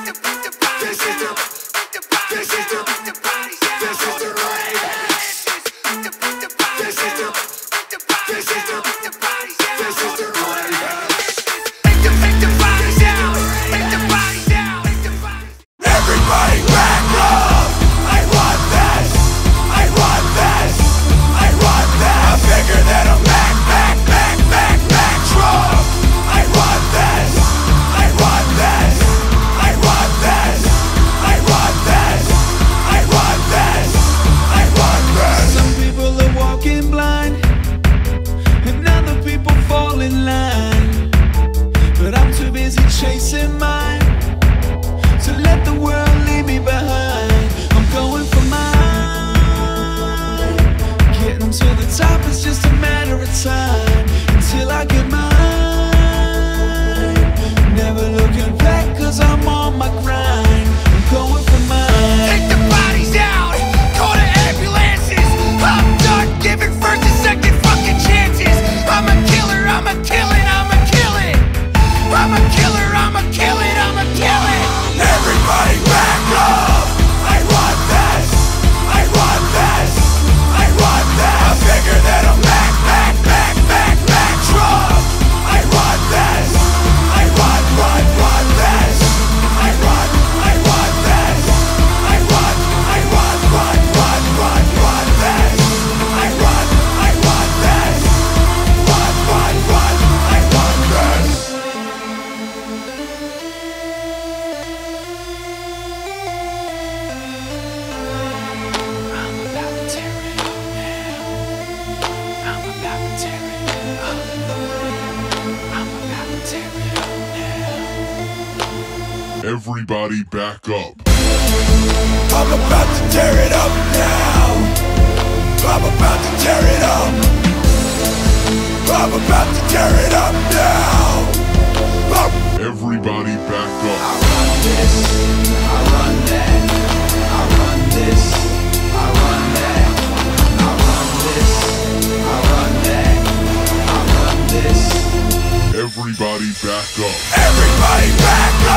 Chasing mine, to let the world leave me behind. I'm going for mine. Getting to the top is just a matter of time until I get mine. Never looking back, cause I'm on my grind. I'm going for mine. Take the bodies out, call the ambulances. I'm done giving first and second fucking chances. I'm a killer, I'm a killing, I'm a killing. I'm a killer, I'm a killing, I'm a killing. Everybody back up. I want this, I want this, I want this. I figure that I'm back drunk. I want this, I want this. I want this. I want this. I want this. I want this. Everybody back up. I'm about to tear it up now. I'm about to tear it up. I'm about to tear it up now. Everybody back up. I run this, I run that. I run this, I run that. I run this, I run that. I run this. Everybody back up. Everybody back up.